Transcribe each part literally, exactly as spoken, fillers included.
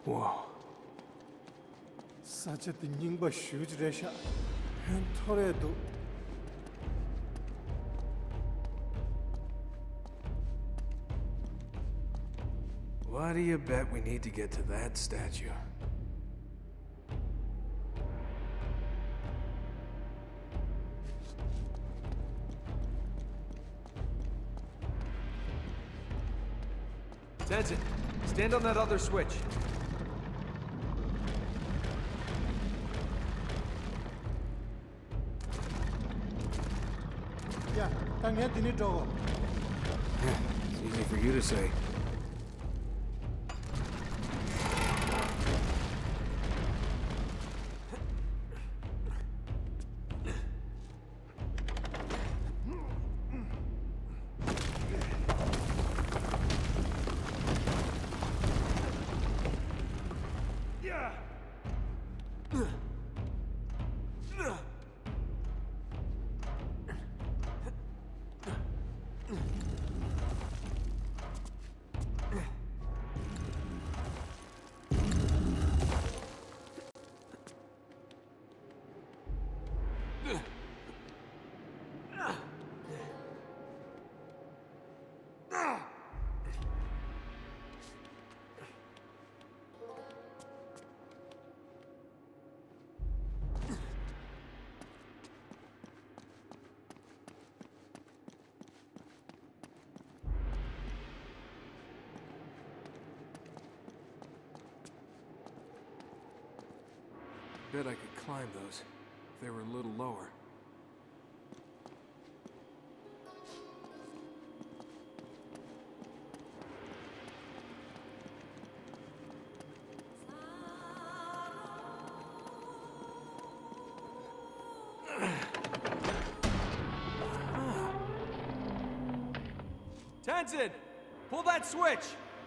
Whoa. Such a thing, but huge resha. And Toredo. Why do you bet we need to get to that statue? Tenzin, stand on that other switch. Yeah, tang he dini jogo. It's easy for you to say. Bet I could climb those if they were a little lower. Tenzin, pull that switch!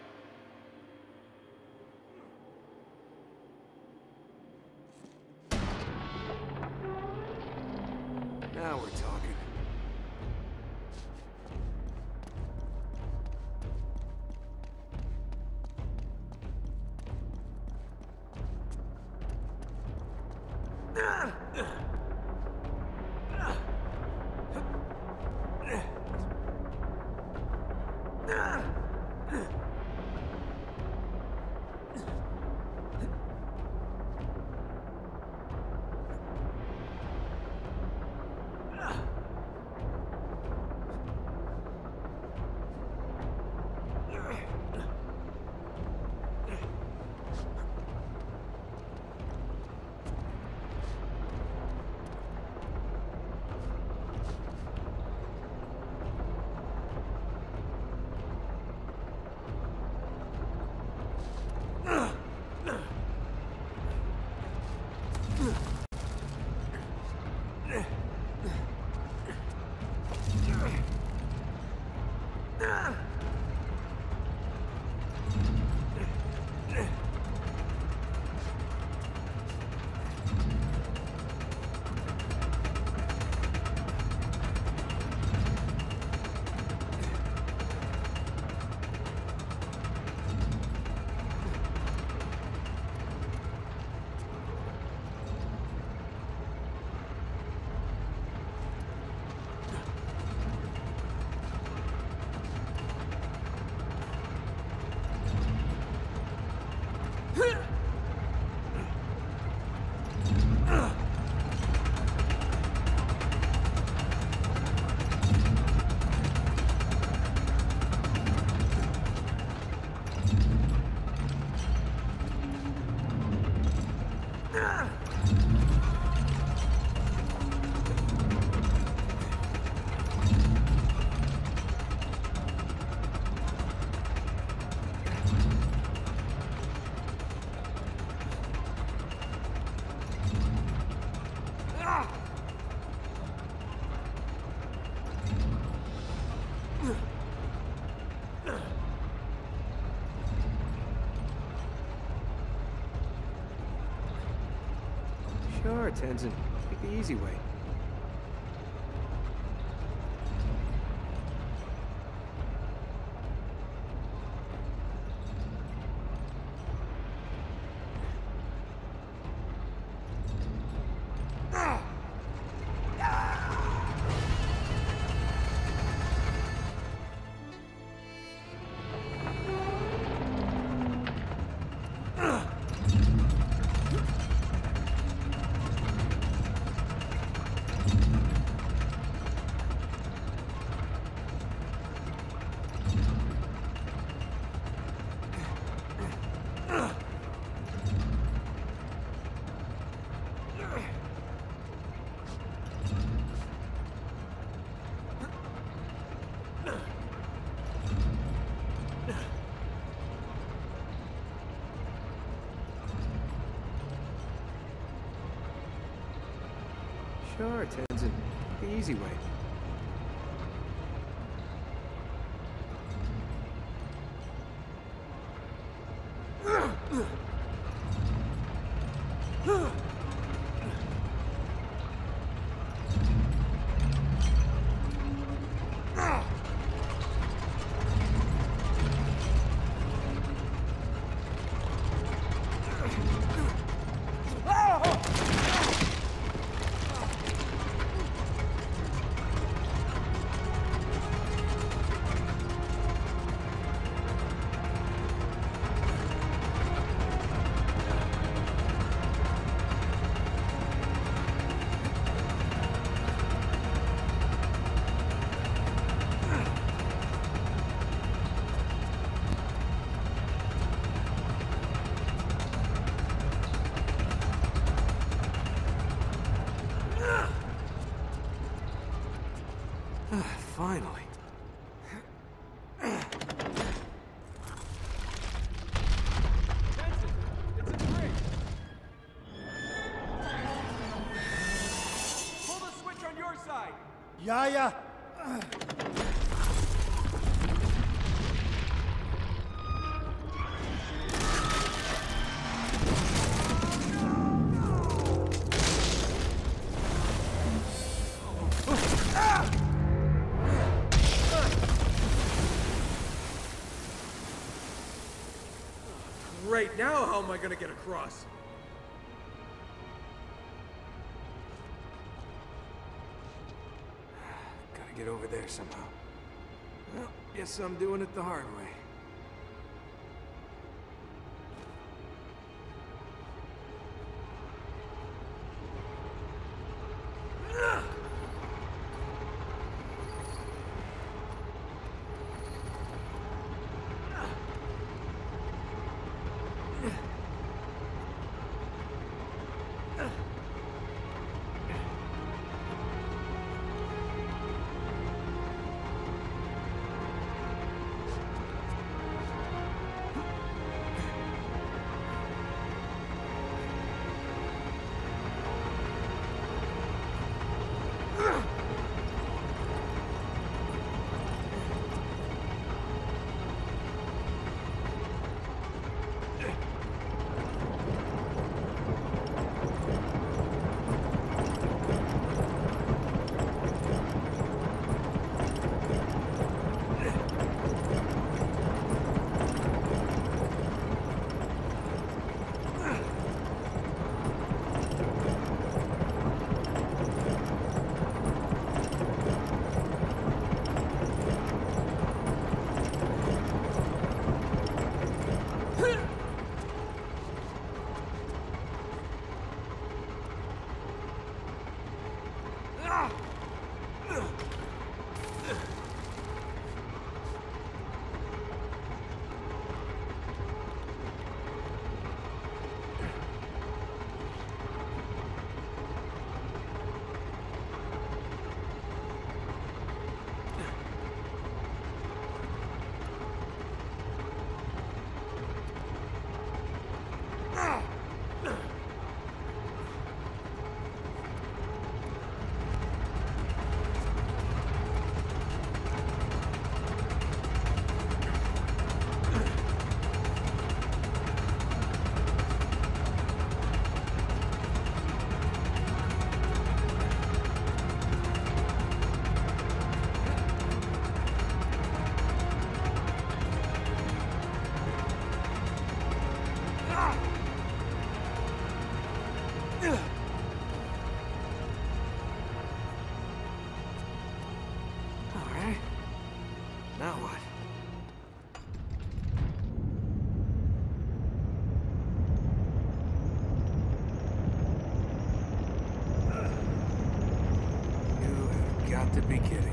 Now we're talking. Sure, Tenzin. Take the easy way. Sure, Tenzin. The easy way. Finally. Tenzin, it's a trick. Pull the switch on your side. Yeah, yeah. Great, now how am I gonna get across? Gotta get over there somehow. Well, guess I'm doing it the hard way. To be kidding.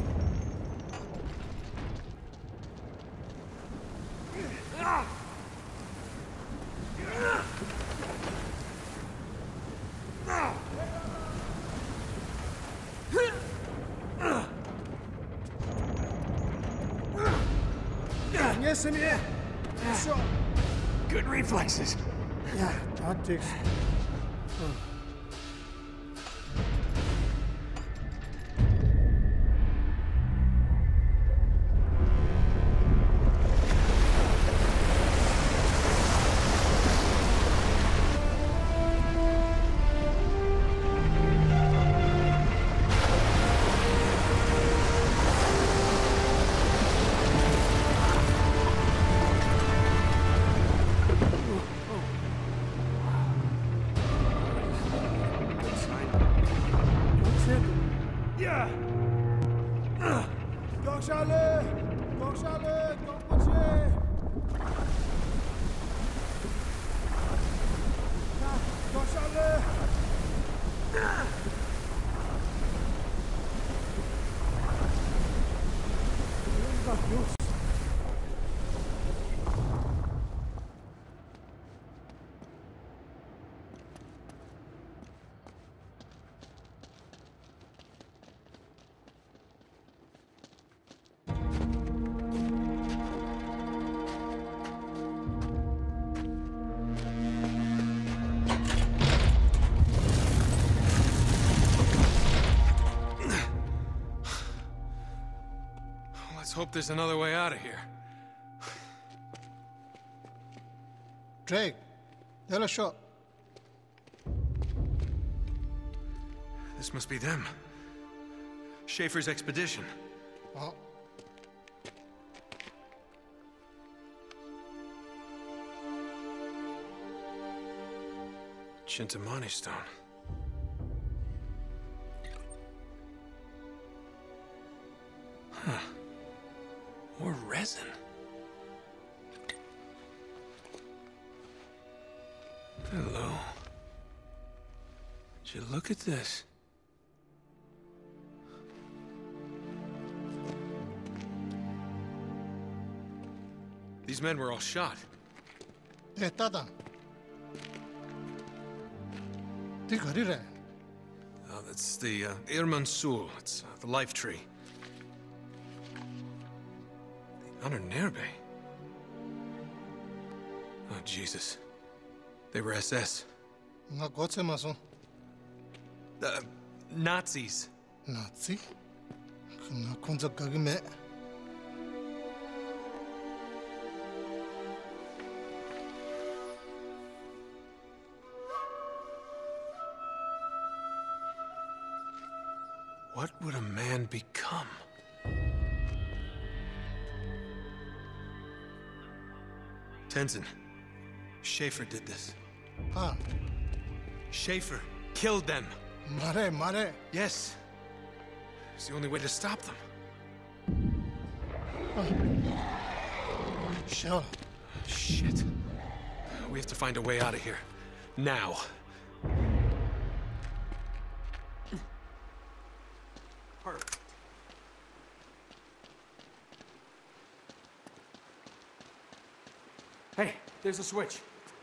Yes, I'm here. So, good reflexes. Yeah, tactics. Gorshale! Gorshale! Gorshale! Gorshale! Let's hope there's another way out of here. Drake, they're a shot. This must be them. Schaefer's expedition. Oh. Cintamani Stone. Huh. More resin. Hello. Would you look at this? These men were all shot. Hey, Tata. Oh, that's the uh, Irman Sul. It's uh, the life tree. The unravel. Oh, Jesus. They were S S. Uh, Uh, Nazis. Nazi? What would a man become? Tenzin, Schaefer did this. Ah, Schaefer killed them. mare, mare. Yes. It's the only way to stop them. Sure. Shit. We have to find a way out of here. Now. Perfect. Hey, there's a switch.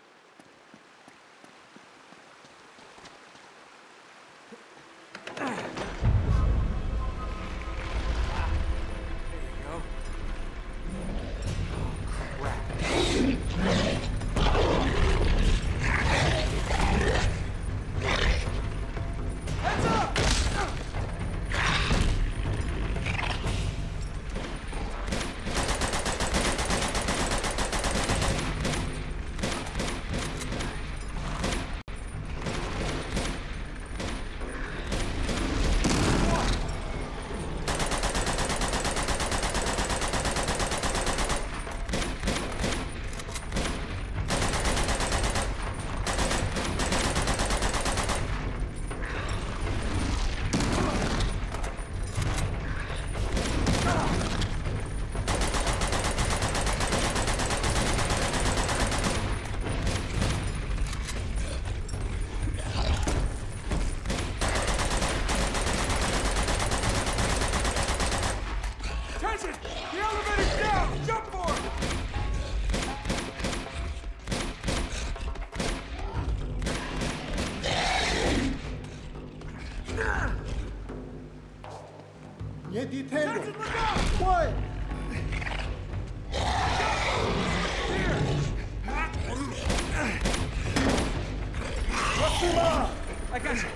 I got you.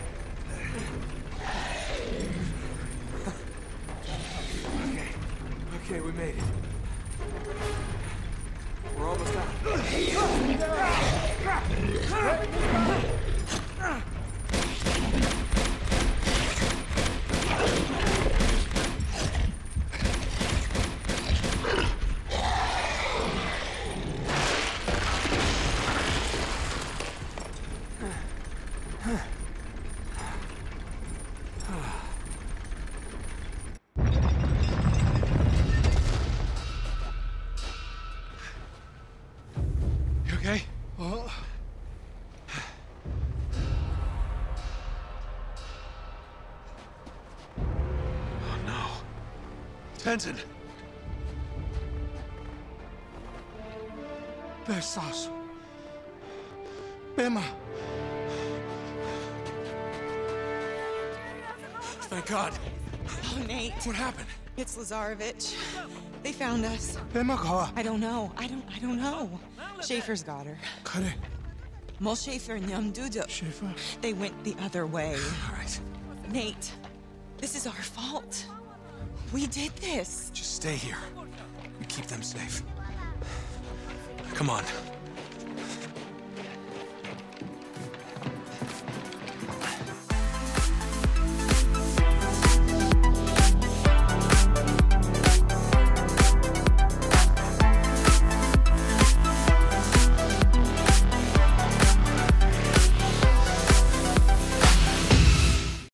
Okay. Okay, we made it. We're almost out. Tenzin! Besas. Bema. Thank God. Oh, Nate. What happened? It's Lazarevich. They found us. Bema kawa. I don't know. I don't I don't know. Schaefer's got her. Kare. Mol Schaefer and Yum Dudu. Schaefer. They went the other way. All right. Nate, this is our fault. We did this. Just stay here. We keep them safe. Come on.